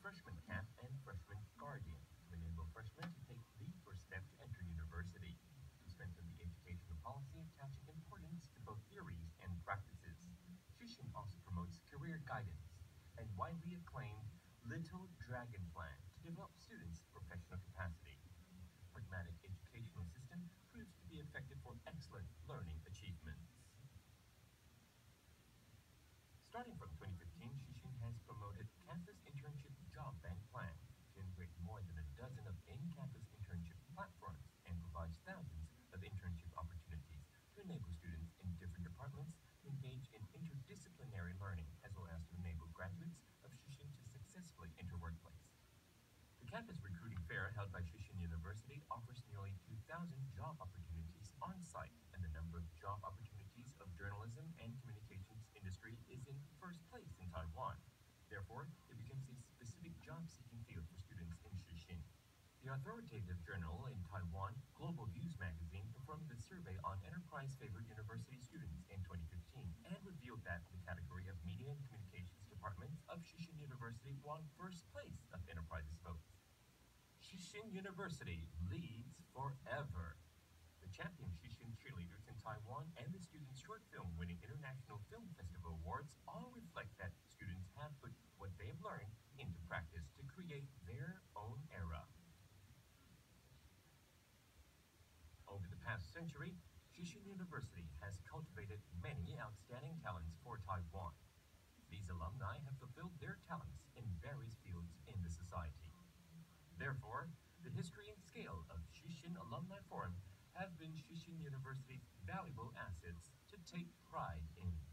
Freshman Camp and Freshman Guardian to enable freshmen to take the first step to enter university. To strengthen the educational policy attaching importance to both theories and practices, Shishin also promotes career guidance and widely acclaimed Little Dragon Plan to develop students' professional capacity. Pragmatic educational system proves to be effective for excellent learning achievements. Starting from 2015, Shishin has promoted Campus Internship Job Bank Plan to integrate more than a dozen of in-campus internship platforms and provides thousands of internship opportunities to enable students in different departments to engage in interdisciplinary learning as well as to enable graduates of Shishin to successfully enter workplace. The campus recruiting fair held by Shishin University offers nearly 2,000 job opportunities on site, and the number of job opportunities of journalism and communications industry is in first place in Taiwan. Therefore, it becomes a specific job seeking field for students in Shishin. The authoritative journal in Taiwan, Global News Magazine, performed a survey on enterprise favored university students in 2015 and revealed that the category of Media and Communications departments of Shishin University won first place of enterprises votes. Shishin University leads forever. The champion Shishin cheerleaders in Taiwan and the Student Short Film winning International Film Festival awards all reflect that students have put what they have learned into practice to create their own era. Over the past century, Shishin University has cultivated many outstanding talents for Taiwan. These alumni have fulfilled their talents in various fields in the society. Therefore, the history and scale of Shishin Alumni Forum have been Shishin University's valuable assets to take pride in.